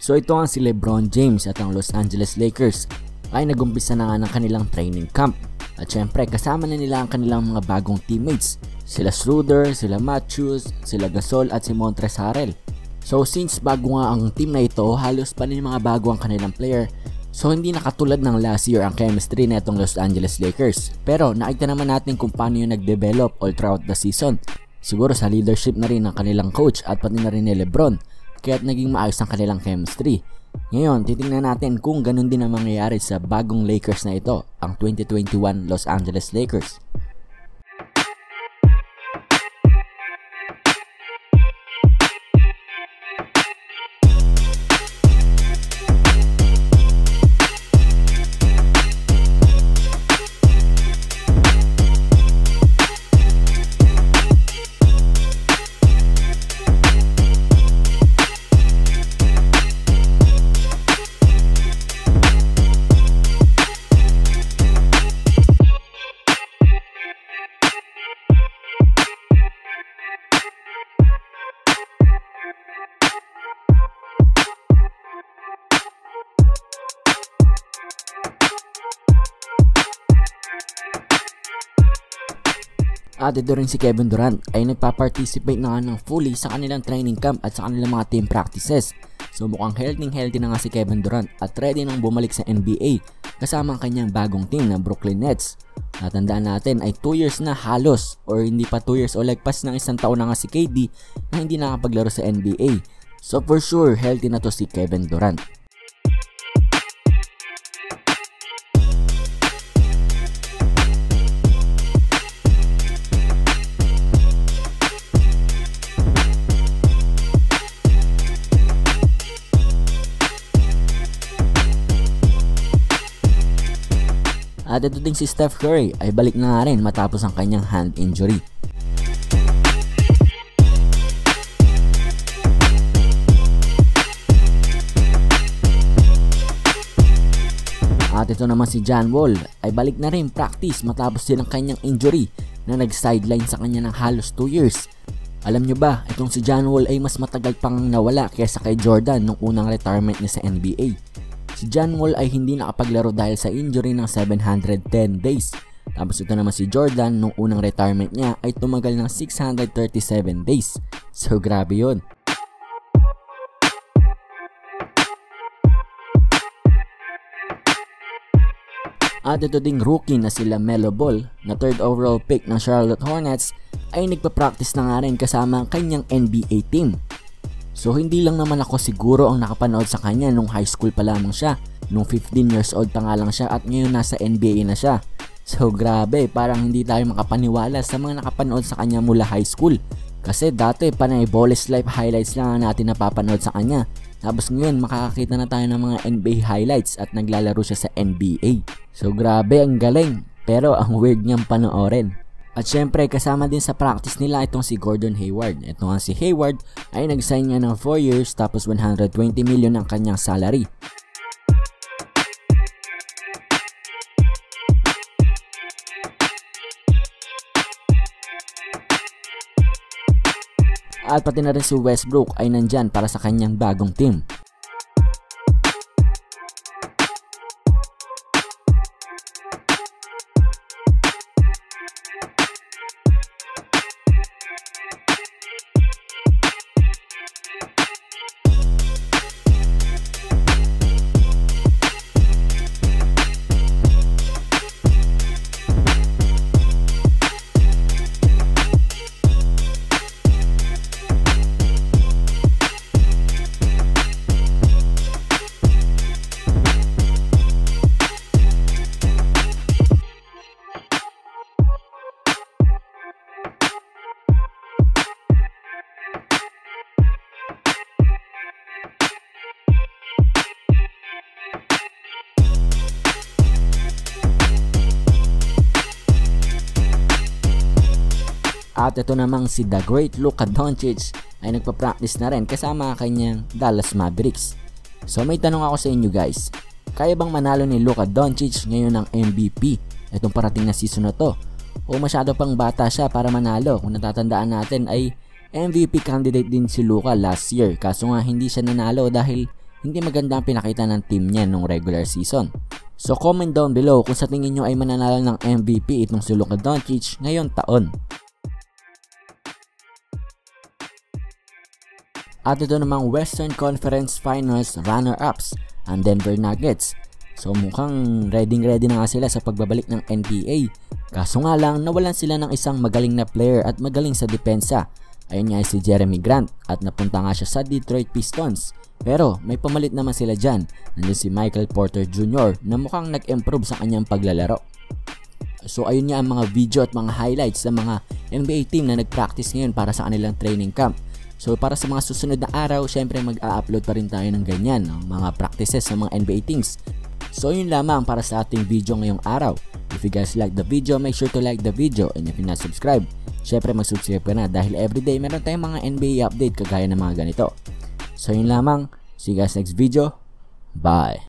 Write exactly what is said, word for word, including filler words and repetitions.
So ito ang si LeBron James at ang Los Angeles Lakers ay nagumpisa na nga ng kanilang training camp. At syempre kasama na nila ang kanilang mga bagong teammates. Sila Schroeder, sila Matthews, sila Gasol at si Montrezl Harrell. So since bago nga ang team na ito, halos pa rin mga bago ang kanilang player. So hindi na katulad ng last year ang chemistry na itong Los Angeles Lakers. Pero nakita naman natin kung paano yung nag-develop all throughout the season. Siguro sa leadership na rin ng kanilang coach at pati na rin ni LeBron. Kaya't naging maayos ang kanilang chemistry. Ngayon, titingnan natin kung ganun din ang mangyayari sa bagong Lakers na ito, ang twenty twenty-one Los Angeles Lakers. At ito rin si Kevin Durant ay nagpa-participate na nga ng fully sa kanilang training camp at sa kanilang mga team practices. So mukhang healthy healthy na nga si Kevin Durant at ready nang bumalik sa N B A kasama ang kanyang bagong team na Brooklyn Nets. Natandaan natin ay two years na halos or hindi pa two years o lagpas ng isang taon na nga si K D na hindi nakapaglaro sa N B A. So for sure healthy na to si Kevin Durant. At ito din si Steph Curry ay balik na nga rin matapos ang kanyang hand injury. At ito naman si John Wall ay balik na rin practice matapos din ang kanyang injury na nag-sideline sa kanya ng halos two years. Alam nyo ba, itong si John Wall ay mas matagal pang nawala kaysa kay Jordan nung unang retirement niya sa N B A. Si John Wall ay hindi nakapaglaro dahil sa injury ng seven hundred ten days. Tapos ito naman si Jordan nung unang retirement niya ay tumagal ng six hundred thirty-seven days. So grabe yun. At ito ding rookie na sila Melo Ball na third overall pick ng Charlotte Hornets ay nagpa-practice na nga rin kasama ang kanyang N B A team. So hindi lang naman ako siguro ang nakapanood sa kanya nung high school pa lamang siya. Nung fifteen years old pa nga lang siya at ngayon nasa N B A na siya. So grabe, parang hindi tayo makapaniwala sa mga nakapanood sa kanya mula high school. Kasi dati panay Ball's Life highlights lang natin napapanood sa kanya. Tapos ngayon makakakita na tayo ng mga N B A highlights at naglalaro siya sa N B A. So grabe, ang galing. Pero ang weird niyang panoorin. At syempre kasama din sa practice nila itong si Gordon Hayward. Ito nga si Hayward ay nag-sign niya ng four years tapos one hundred twenty million ang kanyang salary. At pati na rin si Westbrook ay nandyan para sa kanyang bagong team. At ito namang si The Great Luka Doncic ay nagpa-practice na rin kasama kanyang Dallas Mavericks. So may tanong ako sa inyo guys, kaya bang manalo ni Luka Doncic ngayon ng M V P itong parating na season na to? O masyado pang bata siya para manalo? Kung natatandaan natin ay M V P candidate din si Luka last year, kaso nga hindi siya nanalo dahil hindi maganda ang pinakita ng team niya nung regular season. So comment down below kung sa tingin nyo ay mananalo ng M V P itong si Luka Doncic ngayon taon. At ito namang Western Conference Finals runner-ups, ang Denver Nuggets. So mukhang ready ready na nga sila sa pagbabalik ng N B A. Kaso nga lang nawalan sila ng isang magaling na player at magaling sa depensa. Ayun nga si Jeremy Grant at napunta nga siya sa Detroit Pistons. Pero may pamalit naman sila dyan. Nandiyan si Michael Porter Junior na mukhang nag-improve sa kanyang paglalaro. So ayun nga ang mga video at mga highlights sa mga N B A team na nag-practice ngayon para sa kanilang training camp. So para sa mga susunod na araw, syempre mag-a-upload pa rin tayo ng ganyan, no? Mga practices sa mga N B A teams. So yun lamang para sa ating video ngayong araw. If you guys like the video, make sure to like the video, and if you're not subscribed, syempre mag-subscribe ka na dahil everyday meron tayong mga N B A update kagaya ng mga ganito. So yun lamang, see you guys next video, bye!